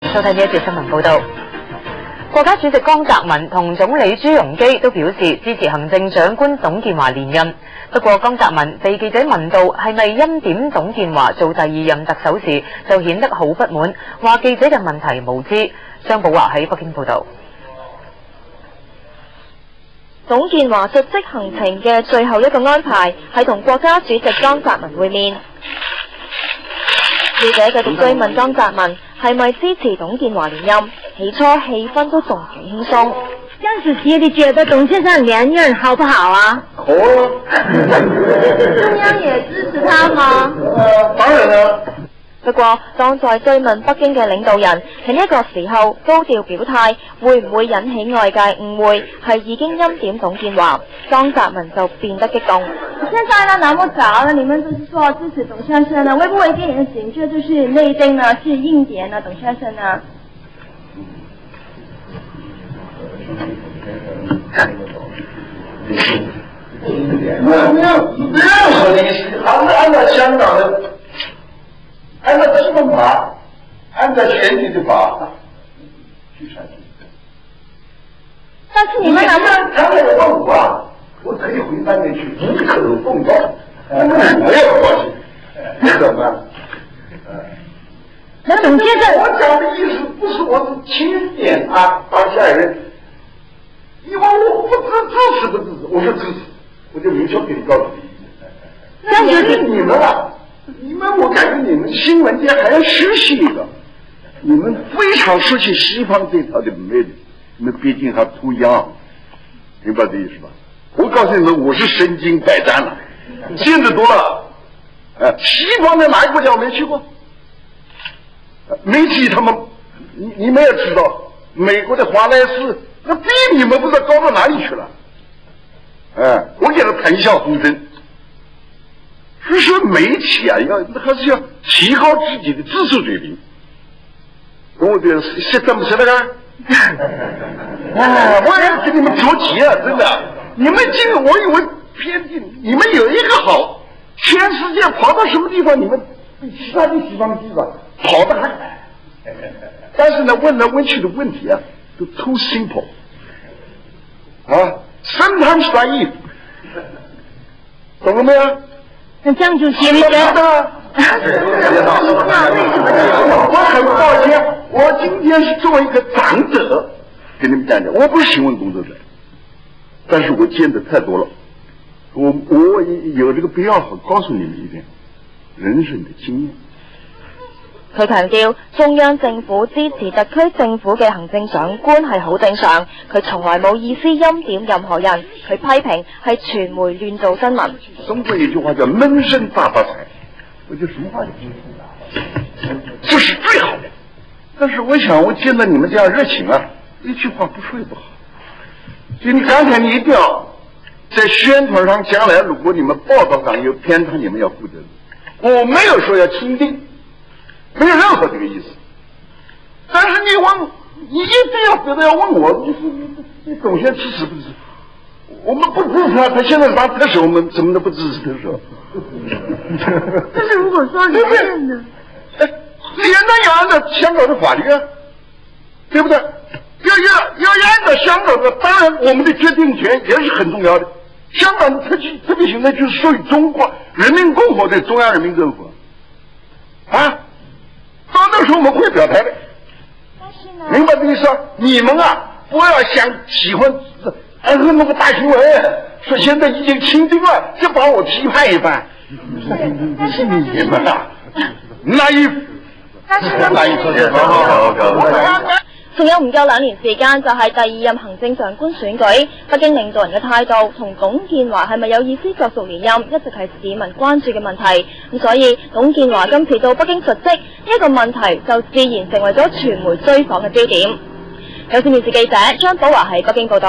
收睇呢一節新聞報導。國家主席江澤民同總理朱鎔基都表示支持行政長官董建華連任。不過江澤民被記者問到係咪欽點董建華做第二任特首時，就顯得好不滿，話記者嘅問題無知。張寶華喺北京報導。 董建華述職行程嘅最後一個安排係同國家主席江澤民會面。記者繼續追問江澤民係咪支持董建華連任，起初氣氛都仲幾輕鬆。 江主席，你覺得董先生連任好不好啊？ 好啊。 中央也支持他嗎？ 當然啦。 不過，當在追問北京嘅領導人喺呢一個時候高調表態，會唔會引起外界誤會係已經欽點董建華，江澤民就變得激動。 現在呢那麼早了，你們都是說支持董先生呢，會不會給人感覺就是內定呢是欽點呢董先生呢？ 沒有任何的意思，還是按照香港的。按照基本法，按照选举的法去选举。 但是你们能不能？ 刚才问我啊，我可以回答你去，无可奉告，没有关系，你怎么？ 那董先生， 我讲的意思不是我是钦点他当下任，因为我不支持不支持，我说支持，我就明确给你告诉你。 江主席， 你们啊。你们，我感觉你们新闻界还要学习一个，你们非常熟悉西方这套的魅力，你们毕竟还不一样，明白这意思吧？我告诉你们，我是身经百战了，见得多了。西方的哪个国家我没去过？媒体他们，你们也知道，美国的华莱士那比你们不知道高到哪里去了。我给他谈笑风生。就是说媒体啊，还是要提高自己的知识水平。跟我这识得不识得干？我要给你们着急啊！真的，你们这个我以为偏激，你们有一个好，全世界跑到什么地方，你们比其他的西方地方跑得还快。但是呢，问来问去的问题啊，都 too simple。sometimes naive， 懂了没有？ 那江主席，你觉得？ 我很抱歉，我今天是作为一个长者跟你们讲讲，我不是新闻工作者，但是我见的太多了，我有这个必要告诉你们一点人生的经验。 佢強調，中央政府支持特區政府嘅行政長官係好正常，佢從來冇意思欽點任何人。佢批評係傳媒亂做新聞。 中國有句話叫悶聲大發財，我就什麼話也不說，這是最好的。但是我想，我見到你們這樣熱情啊，一句話不說也不好。所以你剛才你一定要在宣傳上，將來如果你們報道上有偏差，你們要負責。我沒有說要欽定。没有任何这个意思，但是你问，你一定要觉得要问我，你董先支持不支持？我们不支持他现在当特首，我们什么都不支持特首。 但是如果说连任呢？ 连任要按照香港的法律啊，对不对？要按照香港的，当然我们的决定权也是很重要的。香港的特别行政区属于中国人民共和国中央人民政府啊。到那时候我们会表态的，明白这意思啊？你们啊，不要想喜欢那个大新闻，说现在已经钦定了，就把我批判一番。 但是你们啊，那一， 仲有唔夠2年時間，就係第2任行政長官選舉。北京領導人嘅態度同董建華係咪有意思角逐連任，一直係市民關注嘅問題。咁所以董建華今次到北京述職，呢一個問題就自然成為咗傳媒追訪嘅焦點。有線電視記者張寶華喺北京報道。